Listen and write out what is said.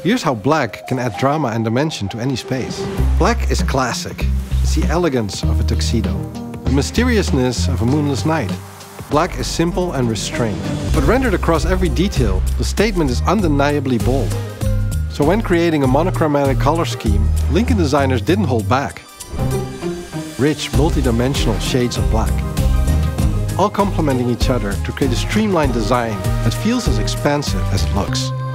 Here's how black can add drama and dimension to any space. Black is classic. It's the elegance of a tuxedo, the mysteriousness of a moonless night. Black is simple and restrained, but rendered across every detail, the statement is undeniably bold. So when creating a monochromatic color scheme, Lincoln designers didn't hold back. Rich, multi-dimensional shades of black, all complementing each other to create a streamlined design that feels as expansive as it looks.